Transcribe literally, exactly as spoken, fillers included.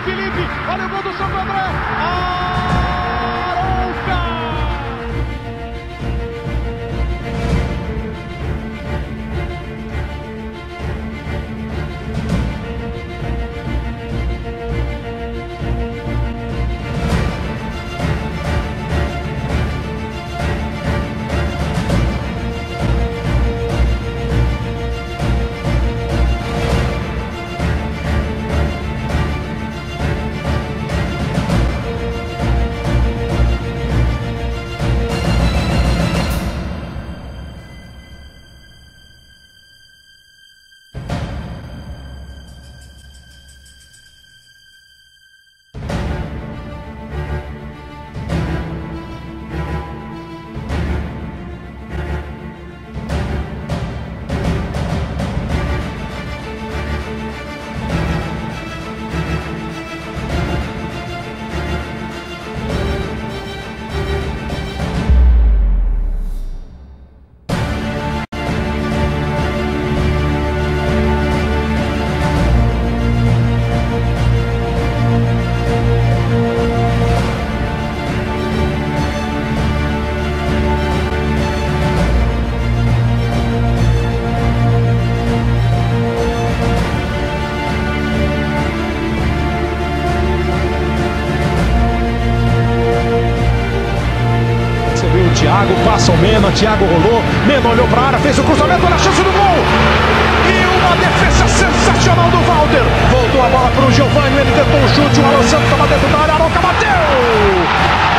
Felipe, olha o gol do Santo André. Arouca! Thiago passa o Mena, Thiago rolou, Mena olhou para a área, fez o cruzamento, olha a chance do gol! E uma defesa sensacional do Walter! Voltou a bola para o Giovani, ele tentou o chute, o Alan Santos estava dentro da área, Arouca bateu!